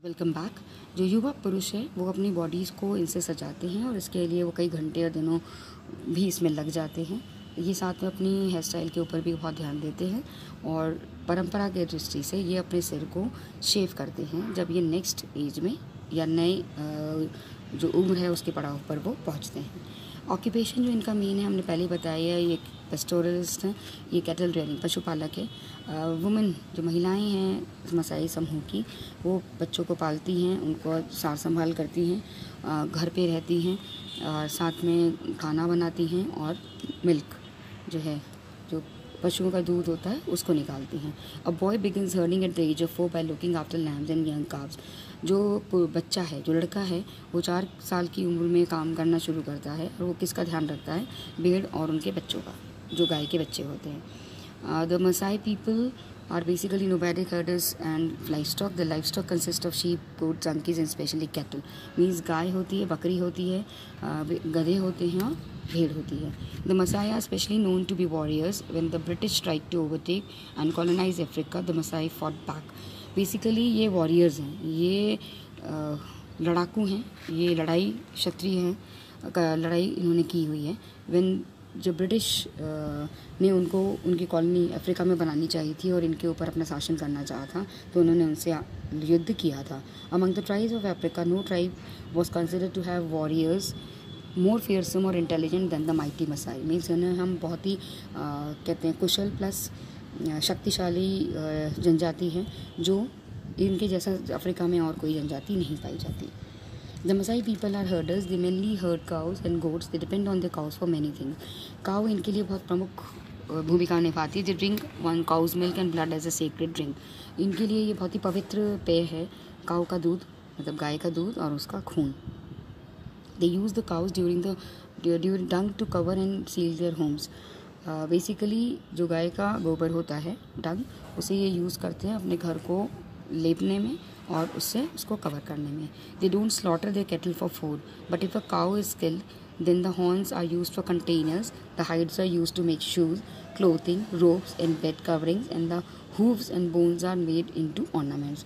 Welcome back. जो युवा पुरुष है वो अपनी बॉडीज़ को इनसे सजाते हैं और इसके लिए वो कई घंटे और दिनों भी इसमें लग जाते हैं। ये साथ में अपनी हेयर स्टाइल के ऊपर भी बहुत ध्यान देते हैं और परंपरा के दृष्टि से ये अपने सिर को शेव करते हैं जब ये नेक्स्ट एज में या नए जो उम्र है उसके पड़ाव पर वो पहुंचते हैं। ऑक्यूपेशन जो इनका मेन है हमने पहले ही बताया है, ये पेस्टोरलिस्ट हैं, ये कैटल रेयरिंग पशुपालक है। वुमेन जो महिलाएं हैं मसाई समूह की, वो बच्चों को पालती हैं, उनको सार संभाल करती हैं, घर पे रहती हैं और साथ में खाना बनाती हैं और मिल्क जो है जो पशुओं का दूध होता है उसको निकालती हैं। A boy begins herding at the age of 4 by looking after lambs and young calves. जो बच्चा है, जो लड़का है, वो 4 साल की उम्र में काम करना शुरू करता है और वो किसका ध्यान रखता है? भेड़ और उनके बच्चों का, जो गाय के बच्चे होते हैं। The Masai people are basically nomadic herders and livestock. The livestock consist of sheep, goats, donkeys and especially cattle. Means गाय होती है, बकरी होती है, गधे होते हैं और भेड़ होती है. The Maasai are especially known to be warriors. When the British tried to overtake and colonize Africa, the Maasai fought back. Basically ये warriors हैं, ये लड़ाकू हैं, ये लड़ाई क्षत्रिय हैं, लड़ाई इन्होंने की हुई है। When जो ब्रिटिश ने उनको उनकी कॉलोनी अफ्रीका में बनानी चाहिए थी और इनके ऊपर अपना शासन करना चाहा था, तो उन्होंने उनसे युद्ध किया था। Among the tribes of Africa no tribe was considered to have warriors more fearsome और intelligent than the mighty Masai. Means उन्हें हम बहुत ही कहते हैं कुशल प्लस शक्तिशाली जनजाति है, जो इनके जैसा अफ्रीका में और कोई जनजाति नहीं पाई जाती। The Maasai people are herders. They mainly herd cows and goats. They depend on the cows for many things. Cow इनके लिए बहुत प्रमुख भूमिका निभाती है। They drink one cow's milk and blood as a sacred drink. इनके लिए ये बहुत ही पवित्र पेय है, काऊ का दूध, मतलब गाय का दूध और उसका खून। They use the cows during dung to cover and seal their homes. Basically जो गाय का गोबर होता है, डंग, उसे ये यूज़ करते हैं अपने घर को लेपने में और उससे उसको कवर करने में। They don't slaughter their cattle for food, but if a cow is killed then the horns are used for containers, the hides are used to make shoes, clothing, ropes and bed coverings and the hooves and bones are made into ornaments.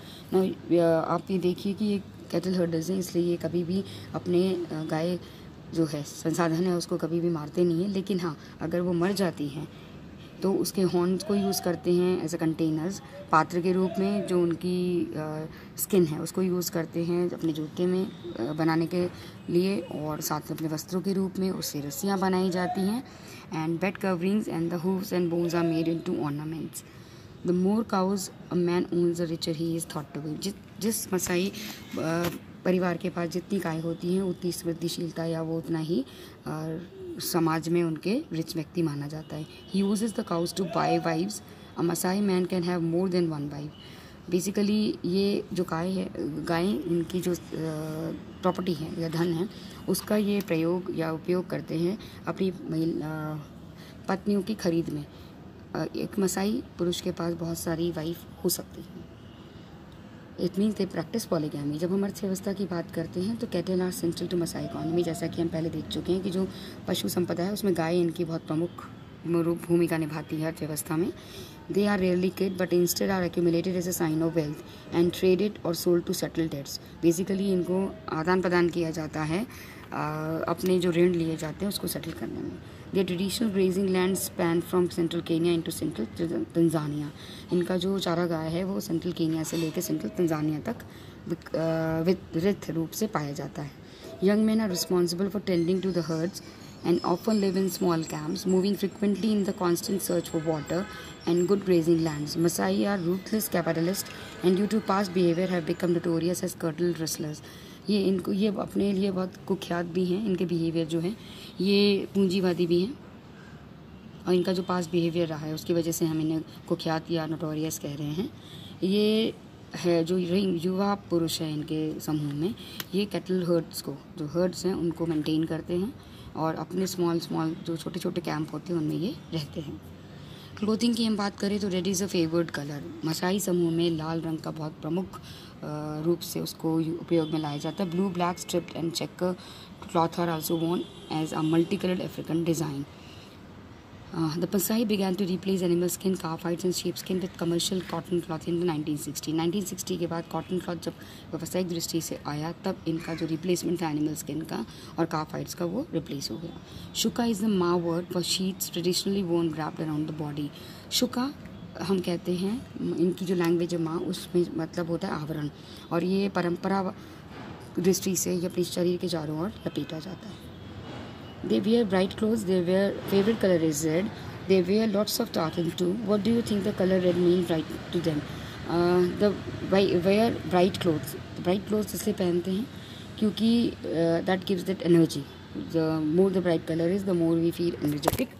आप ये देखिए कि ये cattle herders हैं, इसलिए ये कभी भी अपने गाय जो है संसाधन है उसको कभी भी मारते नहीं हैं। लेकिन हाँ, अगर वो मर जाती हैं तो उसके हॉर्न्स को यूज़ करते हैं एज अ कंटेनर्स, पात्र के रूप में। जो उनकी स्किन है उसको यूज़ करते हैं अपने जूते में बनाने के लिए और साथ में अपने वस्त्रों के रूप में उससे रस्सियाँ बनाई जाती हैं। And bed coverings and the hooves and bones are made into ornaments. The more cows a man owns the richer he is thought to be. जिस मसाई परिवार के पास जितनी गाय होती हैं उतनी समृद्धिशीलता या वो उतना ही समाज में उनके रिच व्यक्ति माना जाता है। He uses the cows to buy wives. A Masai man can have more than one wife. Basically ये जो गाय इनकी जो प्रॉपर्टी है या धन है, उसका ये प्रयोग या उपयोग करते हैं अपनी पत्नियों की खरीद में। एक मसाई पुरुष के पास बहुत सारी वाइफ हो सकती हैं। It means they practice polygamy. जब हम अर्थव्यवस्था की बात करते हैं तो cattle are central to Masai economy. जैसा कि हम पहले देख चुके हैं कि जो पशु संपदा है उसमें गाय इनकी बहुत प्रमुख भूमिका निभाती है अर्थव्यवस्था में। They are rarely killed but instead are accumulated as a sign of wealth and traded और sold to settle debts. Basically इनको आदान प्रदान किया जाता है अपने जो ऋण लिए जाते हैं उसको सेटल करने में। Their traditional grazing land span from central Kenya into central Tanzania. इनका जो चारागाह है वो सेंट्रल केनिया से लेकर सेंट्रल तंजानिया तक विस्तृत रूप से पाया जाता है। Young men are responsible for tending to the herds and often live in small camps, moving frequently in the constant search for water and good grazing lands. Maasai are ruthless capitalists and due to past behavior have become notorious as cattle rustlers. ये अपने लिए बहुत कुख्यात भी हैं। इनके behaviour जो है ये पूंजीवादी भी हैं और इनका जो पास्ट बिहेवियर रहा है उसकी वजह से हम इन्हें कुख्यात या नोटोरियस कह रहे हैं। ये है जो युवा पुरुष है इनके समूह में, ये कैटल हर्ड्स को, जो हर्ड्स हैं उनको मेंटेन करते हैं और अपने स्मॉल जो छोटे छोटे कैंप होते हैं उनमें ये रहते हैं। क्लोथिंग की हम बात करें तो red is a favoured colour. Masai समूह में लाल रंग का बहुत प्रमुख रूप से उसको उपयोग में लाया जाता है। Blue, black, striped and checker cloth are also worn as a multi coloured African design. The Masai began to replace animal skin, calf hides and sheepskin with commercial cotton cloth in the 1960. 1960 के बाद cotton cloth जब व्यावसायिक दृष्टि से आया तब इनका जो रिप्लेसमेंट था एनिमल स्किन का और काफ हाइड्स का वो रिप्लेस हो गया. Shuka is the Maa word for sheets traditionally worn wrapped around the body. Shuka हम कहते हैं, इनकी जो लैंग्वेज है माँ, उसमें मतलब होता है आवरण, और ये परंपरा दृष्टि से ये अपने शरीर के चारों ओर लपेटा जाता है. They wear bright clothes. Their favorite color is red. They wear lots of tartan too. What do you think the color red means right to them? Wear bright clothes. The bright clothes इसलिए पहनते हैं क्योंकि that gives that energy. The more the bright color is, the more we feel energetic.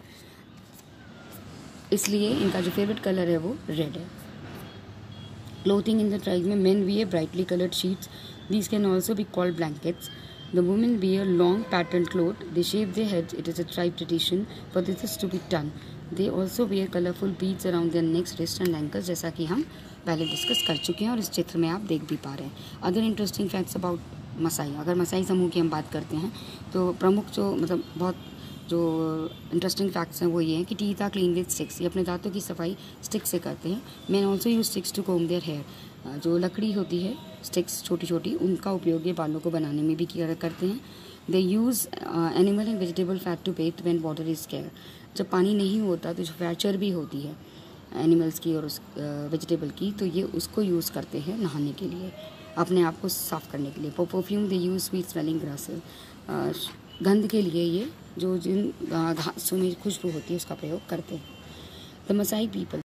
इसलिए इनका जो favorite color है वो red है. Clothing in the tribe में men wear brightly colored sheets. These can also be called blankets. The women wear long patterned clothes. They shave their heads. It is a tribe tradition, but this is to be done. They also wear colorful beads around their necks, wrists and ankles, जैसा कि हम पहले discuss कर चुके हैं और इस चित्र में आप देख भी पा रहे हैं. Other interesting facts about Masai. अगर मसाई समूह की हम बात करते हैं तो प्रमुख जो मतलब बहुत जो इंटरेस्टिंग फैक्ट्स हैं वो ये हैं कि teeth are clean with sticks. ये अपने दांतों की सफाई स्टिक से करते हैं. Man also use sticks to comb their hair. जो लकड़ी होती है स्टिक्स छोटी छोटी, उनका उपयोग ये बालों को बनाने में भी किया करते हैं. They use animal and vegetable fat to bathe when water is scarce. जब पानी नहीं होता तो जो फैट चर्बी होती है एनिमल्स की और उस वेजिटेबल की, तो ये उसको यूज़ करते हैं नहाने के लिए, अपने आप को साफ़ करने के लिए. Perfume they use sweet smelling grasses. गंध के लिए ये जो जिन घासों में खुशबू होती है उसका प्रयोग करते हैं. The Masai people